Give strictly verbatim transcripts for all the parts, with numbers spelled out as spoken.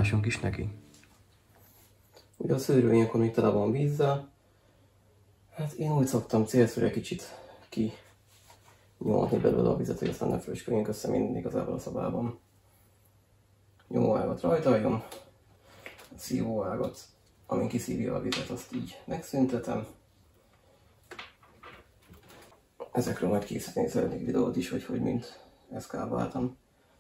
lássunk is neki. Ugye a szőrő ilyenkor még tele van vízzel. Hát én úgy szoktam célszerű egy kicsit ki nyomni belőle a vizet, hogy aztán ne fröcsköljünk össze minden igazából a szobában. Nyomóágat rajta jön, a szívóágat, amin kiszívja a vizet, azt így megszüntetem. Ezekről majd készíteni szeretnék videót is, hogy hogy mint eszkálváltam.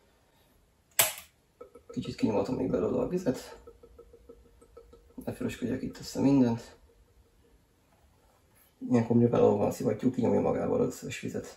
Kicsit kinyomatom még belőle a vizet. Ne fröcsködjek itt össze mindent. Ilyenkor mivel ahol van szivattyú, kinyomja magával az összes vizet.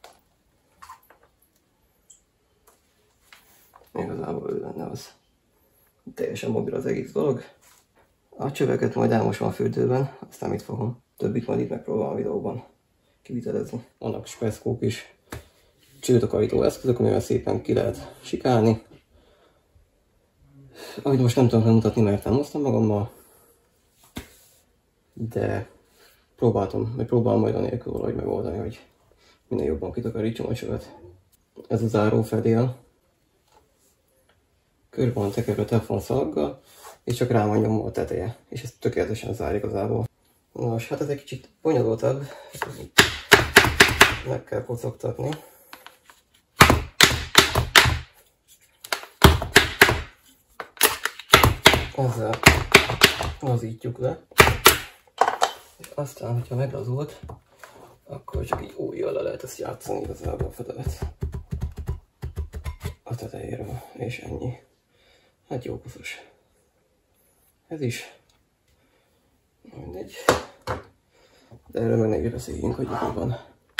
Igazából ő lenne az. Teljesen mobil az egész dolog. A csöveket majd elmosom a fürdőben, aztán mit fogom. Többit majd itt megpróbálom a videóban kivitelezni. Vannak speszkók is, csőtakarító eszközök, amivel szépen ki lehet sikálni. Amit most nem tudom bemutatni, mert nem hoztam magammal. De próbáltam, vagy próbálom majd anélkül valahogy megoldani, hogy minél jobban kitakarítsam a csövet. Ez a zárófedél. Körbe van tekerve telefonszalaggal, és csak rá van nyomva a teteje. És ez tökéletesen zár igazából. Nos, hát ez egy kicsit bonyolultabb. Meg kell kocogtatni. Ezzel lazítjuk le. És aztán, hogyha meglazult, akkor csak így újjal le lehet ezt játszani igazából a fedelet a tetejéről, és ennyi. Hát jó koszos. Ez is. Mindegy. De erről meg ne beszéljünk, hogy mikor van.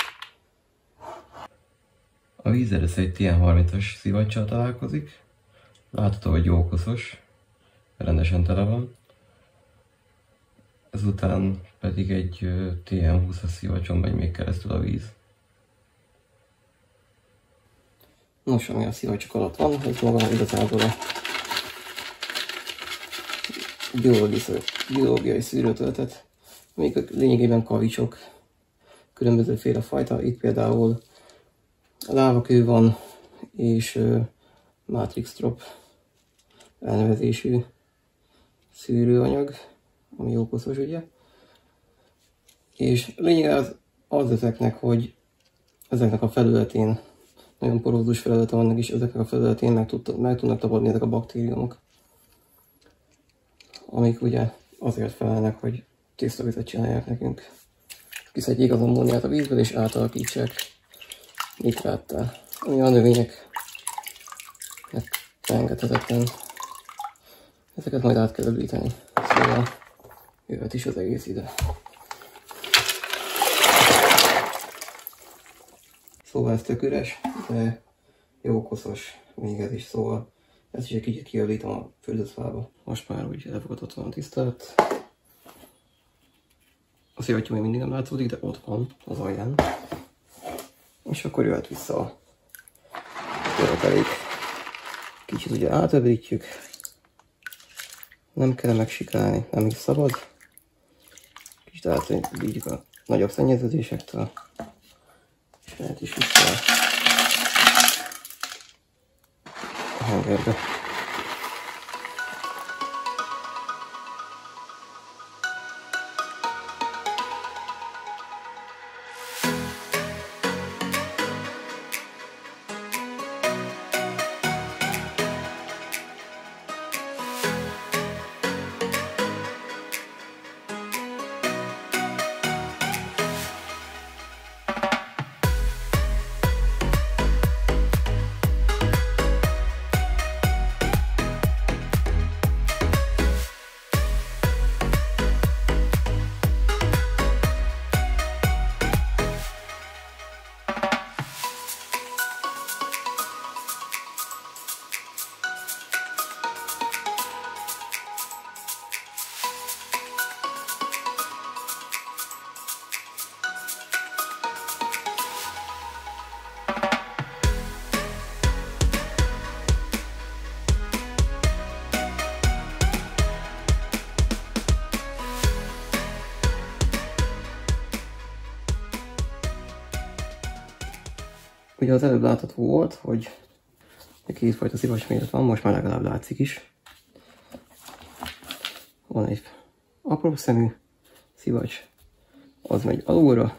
A vízeresz egy T N harmincas szivacsal találkozik. Látható, hogy jó koszos. Rendesen tele van. Ezután pedig egy T N húszas szivacson megy még keresztül a víz. Nos, ami a szivacsok alatt van, ez maga igazából a biológiai szűrőtöltet, amik lényegében kavicsok, különbözőféle fajta. Itt például lávakő van, és uh, Matrix Drop elnevezésű szűrőanyag, ami jó koszos, ugye? És lényeg az, az ezeknek, hogy ezeknek a felületén, nagyon porózus felülete vannak, és ezeknek a felületén meg, tud, meg tudnak tapadni ezek a baktériumok, amik ugye azért felelnek, hogy tiszta vizet csinálják nekünk. Kiszedjék az ammóniát a vízből, és átalakítsák nitráttá, ami a növények engedhetetlen. Ezeket majd át kell öblíteni, szóval jöhet is az egész ide. Szóval ez tök üres, de jó koszos még ez is, szóval ezt is egy kicsit kiöblítem a fürdőszobába. Most már úgy elfogadott van tisztelt. A szivattyú még mindig nem látszódik, de ott van az alján. És akkor jöhet vissza a törökelék. Kicsit ugye átöblítjük. Nem kell megsikálni, nem is szabad. Kicsit átöblítjük a nagyobb szennyeződésektől. És lehet is vissza a hengerbe. Ugye az előbb látható volt, hogy kétfajta szivacs méret van, most már legalább látszik is. van egy apró szemű szivacs, az megy alulra,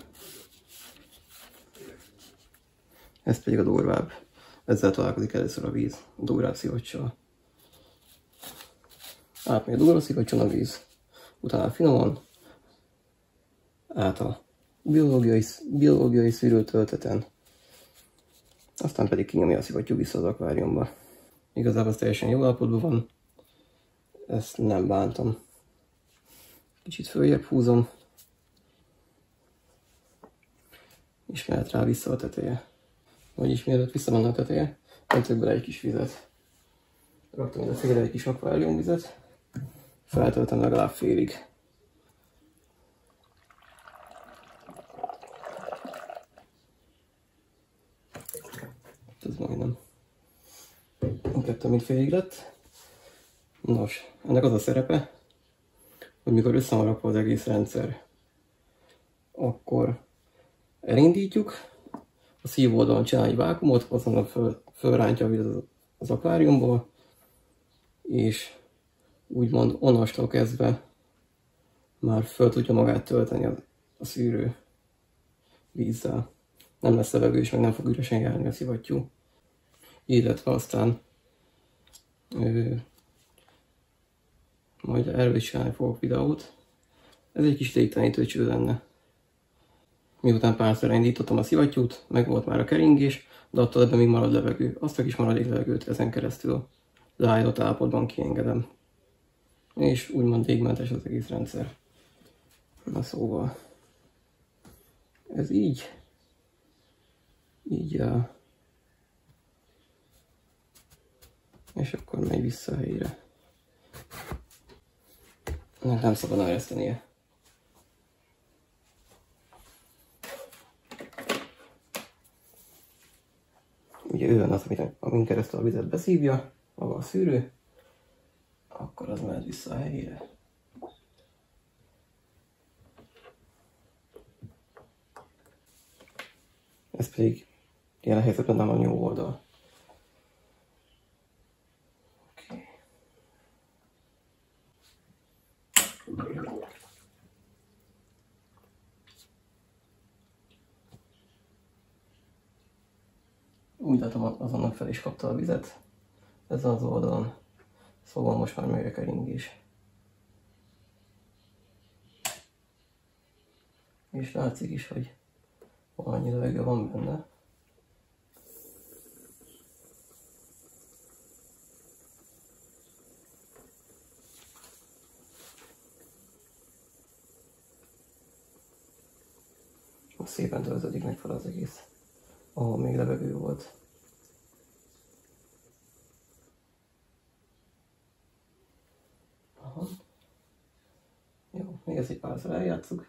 ez pedig a durvább. Ezzel találkozik először a víz, a durvább szivacsal. Átmegy a durva szivacson a víz, utána finoman át a biológiai, biológiai szűrőtölteten, aztán pedig kinyomja a szivattyú vissza az akváriumba. Igazából ez teljesen jó állapotban van, ezt nem bántam. Kicsit följebb húzom, és mehet rá vissza a teteje. Vagyis mielőtt visszamenne a teteje, öntök bele egy kis vizet. Raktam ide félre egy kis akváriumvizet, feltöltöm legalább félig. Ez majdnem. Kettő mint félig lett. Nos, ennek az a szerepe, hogy mikor össze van rakva az egész rendszer, akkor elindítjuk, a szívó oldalon csinál egy vákuumot, azonnal föl, fölrántja a víz az akváriumból, és úgymond onnastól kezdve már föl tudja magát tölteni a, a szűrő vízzel. Nem lesz levegős, meg nem fog üresen járni a szivattyú. Illetve aztán ö, majd erről is csinálni fogok videót. Ez egy kis légtelenítő cső lenne. Miután párszor indítottam a szivattyút, meg volt már a keringés, de attól ebben még marad levegő. Azt a kis maradék levegőt ezen keresztül leállított állapotban kiengedem. És úgymond légmentes az egész rendszer. Na szóval, ez így, így áll. És akkor megy vissza a helyére. Ennek nem szabad eresztenie. Ugye ő az, amin keresztül a vizet beszívja, maga a szűrő, akkor az mehet vissza a helyére. Ez pedig ilyen helyzetben nem a jó oldal. Úgy látom, azonnak fel is kapta a vizet ezen az oldalon, szóval most már megy a keringés. És látszik is, hogy annyi levegő van benne. Most szépen töltődik meg fel az egész, ahol még levegő volt. Aha. Jó, még ezt egy párszor eljátszuk.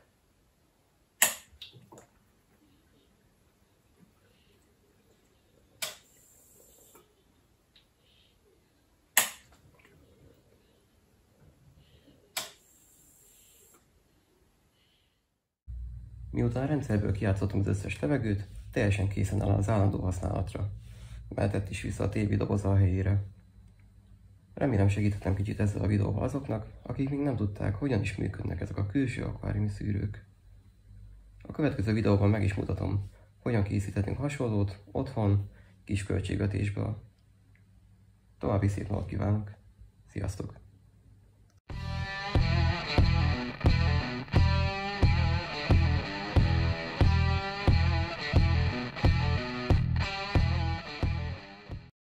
Miután a rendszerből kijátszottunk az összes levegőt, teljesen készen áll az állandó használatra. Mehetett is vissza a tévé doboza a helyére. Remélem segítettem kicsit ezzel a videóval azoknak, akik még nem tudták, hogyan is működnek ezek a külső akváriumi szűrők. A következő videóban meg is mutatom, hogyan készíthetünk hasonlót otthon, kis költségvetésből. További szép napot kívánok! Sziasztok!